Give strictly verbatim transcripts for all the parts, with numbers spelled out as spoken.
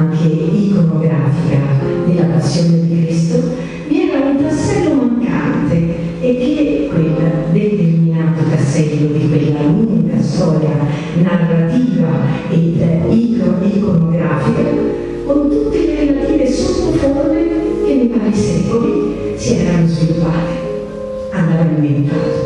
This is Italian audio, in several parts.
anche iconografica della passione di Cristo, vi era un tassello mancante, e che quel determinato tassello di quella lunga storia narrativa ed iconografica, con tutte le relative sottoforme che nei vari secoli si erano sviluppate, andava inventato.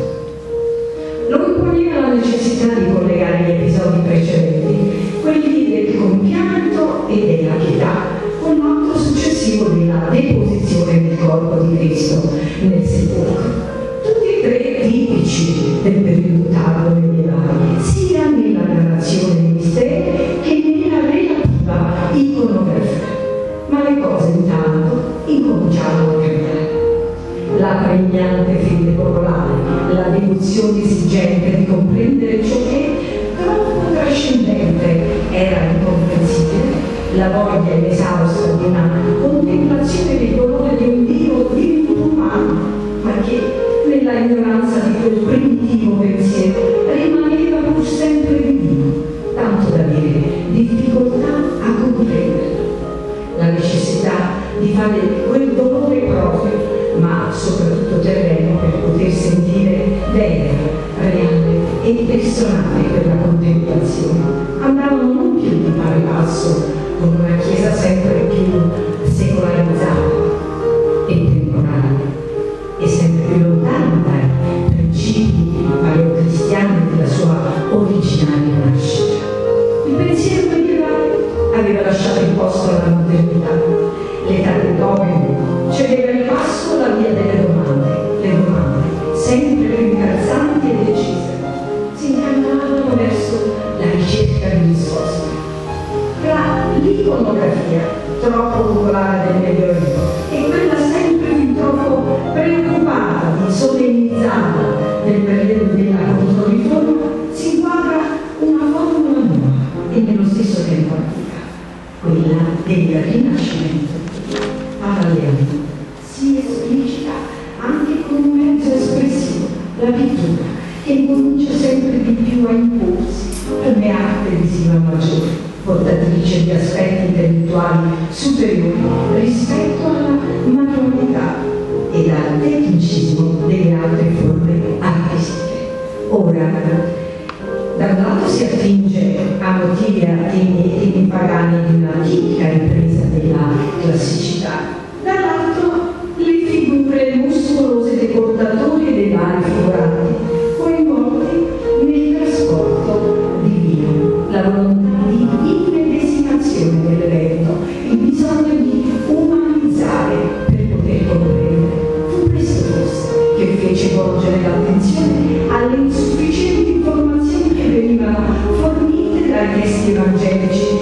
Lo imponeva la necessità di collegare gli episodi precedenti, quelli del compianto e della pietà, con l'atto successivo della deposizione del corpo di Cristo nel sepolcro. Tutti e tre tipici del periodo tardo medievale, sia nella narrazione dei misteri che nella relativa iconografia. Ma le cose intanto incominciavano a cambiare. La pregnante fede popolare, la devozione esigente di comprendere ciò che troppo trascendente era incomprensibile, la voglia inesausta di una contemplazione del dolore di un Dio divenuto umano, ma che nella ignoranza di quel primitivo pensiero rimaneva pur sempre divino, tanto da avere difficoltà a comprenderlo. La necessità di fare quel dolore proprio, ma soprattutto terreno, per poter sentire vera, reale e personale quella contemplazione, andavano non più di pari passo con una Chiesa sempre più secolarizzata e temporale e sempre più lontana dai principi paleocristiani della sua originaria nascita. Il pensiero medievale aveva lasciato il posto alla modernità. L'età del dogma cedeva il passo alla via delle domande. Le domande, sempre più incalzanti e decise, si incamminavano verso la ricerca di risposte. Tra l'iconografia, troppo popolare del Medioevo, e quella sempre più troppo preoccupata di solennizzata del periodo della Controriforma, si inquadra una formula nuova e nello stesso tempo antica, quella del Rinascimento. Parallelamente si esplicita anche con un mezzo espressivo, la pittura, che comincia sempre di più a imporsi come arte visiva maggiore, portatrice di aspetti intellettuali superiori rispetto alla manualità e al tecnicismo delle altre forme artistiche. Ora, da un lato si attinge a motivi attivi e pagani di un'antica ripresa della classicità, dall'altro le figure muscolose dei portatori e dei vari figuranti, coinvolti nel trasporto divino, la volontà di immedesimazione dell'evento, il bisogno di umanizzare per poter comprendere. Fu questo forse che fece volgere l'attenzione alle insufficienti informazioni che venivano fornite dai testi evangelici